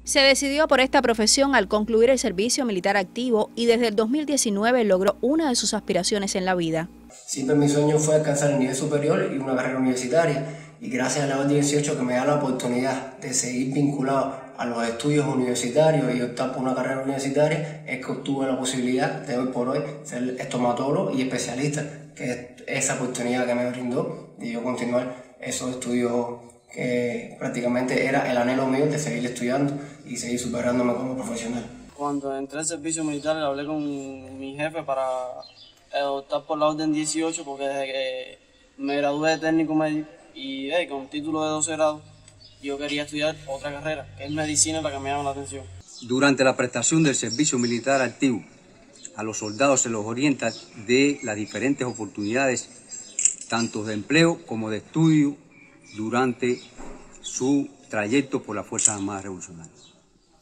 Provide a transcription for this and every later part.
Se decidió por esta profesión al concluir el servicio militar activo y desde el 2019 logró una de sus aspiraciones en la vida. Siempre mi sueño fue alcanzar el nivel superior y una carrera universitaria, y gracias a la Orden 18 que me da la oportunidad de seguir vinculado a los estudios universitarios y optar por una carrera universitaria, es que obtuve la posibilidad de hoy por hoy ser estomatólogo y especialista, que es esa oportunidad que me brindó de yo continuar esos estudios que prácticamente era el anhelo mío de seguir estudiando y seguir superándome como profesional. Cuando entré al servicio militar hablé con mi jefe para optar por la Orden 18 porque desde que me gradué de técnico medio y con título de 12 grados yo quería estudiar otra carrera, que es medicina, la que me llama la atención. Durante la prestación del servicio militar activo, a los soldados se los orienta de las diferentes oportunidades, tanto de empleo como de estudio, durante su trayecto por las Fuerzas Armadas Revolucionarias.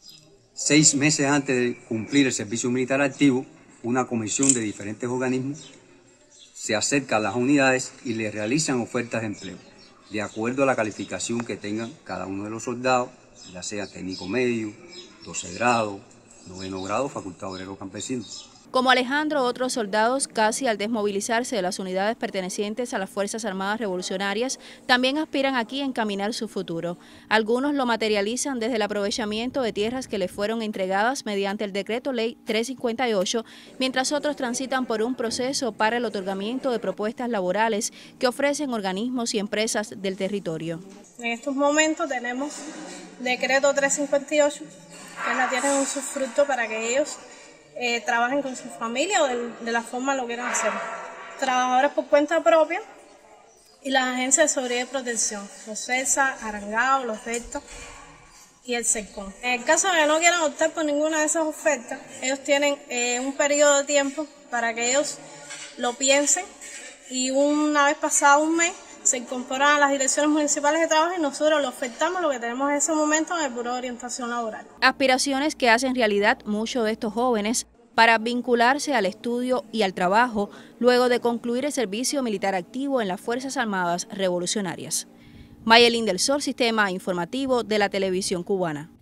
6 meses antes de cumplir el servicio militar activo, una comisión de diferentes organismos se acerca a las unidades y les realizan ofertas de empleo, de acuerdo a la calificación que tengan cada uno de los soldados, ya sea técnico medio, 12 grado, 9º grado, facultad obrero campesino. Como Alejandro, otros soldados, casi al desmovilizarse de las unidades pertenecientes a las Fuerzas Armadas Revolucionarias, también aspiran aquí a encaminar su futuro. Algunos lo materializan desde el aprovechamiento de tierras que les fueron entregadas mediante el Decreto Ley 358, mientras otros transitan por un proceso para el otorgamiento de propuestas laborales que ofrecen organismos y empresas del territorio. En estos momentos tenemos Decreto 358, que es la tierra de un usufructo para que ellos trabajen con su familia o de la forma lo quieran hacer. Trabajadores por cuenta propia y las agencias de seguridad y protección, los CESA, Arangao, los DELTA y el SECON. En el caso de que no quieran optar por ninguna de esas ofertas, ellos tienen un periodo de tiempo para que ellos lo piensen y una vez pasado un mes se incorporan a las direcciones municipales de trabajo y nosotros le ofertamos lo que tenemos en ese momento en el Buró de Orientación Laboral. Aspiraciones que hacen realidad muchos de estos jóvenes para vincularse al estudio y al trabajo luego de concluir el servicio militar activo en las Fuerzas Armadas Revolucionarias. Mayelín del Sol, Sistema Informativo de la Televisión Cubana.